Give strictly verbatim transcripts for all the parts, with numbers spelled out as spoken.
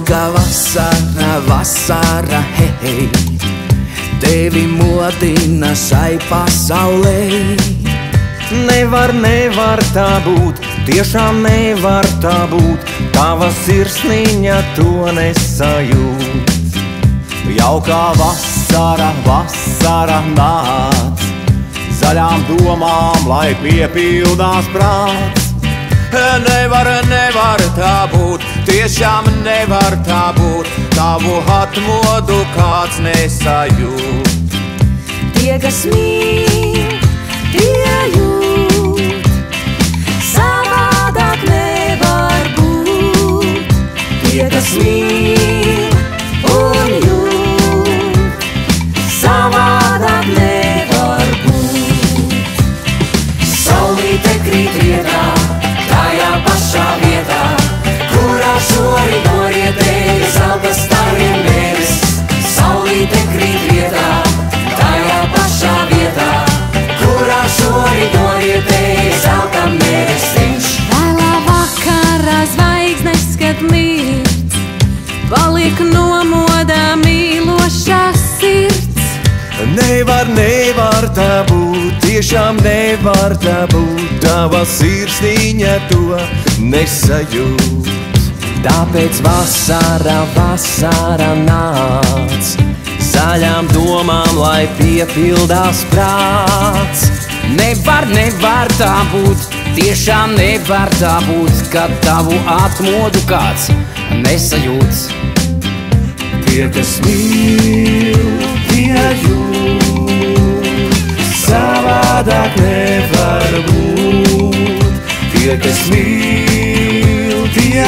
Jauka vasara, vasara, hei, hei. Tevi modina šai pasaulē. Nevar, nevar tā būt, tiešām nevar tā būt, tava sirsniņa to nesajūt. Jaukā vasara, vasara nāc, zaļām domām, lai piepildās prāts. Nevar, nevar tā būt, tiešām nevar tā būt, tavu atmodu kāds nesajūt. Tie, kas mīl, tie jūt, savādāk nevar būt. Tie, kas mīl un jūt, savādāk nevar būt. Saulīte krīt rietā, tajā pašā vietā, kurā šorīt norietēja zelta stariem mēnesis. Saulīte krīt rietā, tajā pašā vietā, kurā šorīt norietēja zelta mēnesiņš. Vēlā vakarā zvaigznes, kad līdz paliek nomodā mīlošā sirds. Nevar, nevar tā būt, tiešām nevar tā būt, tava sirsniņa to nesajūt. Tāpēc vasara, vasara nāc, zaļām domām, lai piepildās prāts. Nevar, nevar tā būt, tiešām nevar tā būt, kad tavu atmodu kāds nesajūts. Tie, kas mīl, tie jūt, savādāk nevar būt. Tie, kas mīl, tie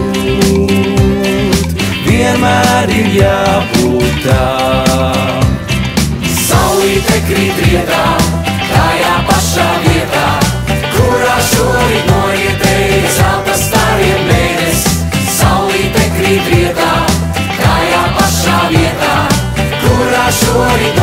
jūt, vienmēr ir jābūt tā. Saulīte krīt rietā, tajā pašā vietā, kurā šorīt norietēja zelta stariem mēnesis. Saulīte krīt rietā, tajā pašā vietā, kurā šorīt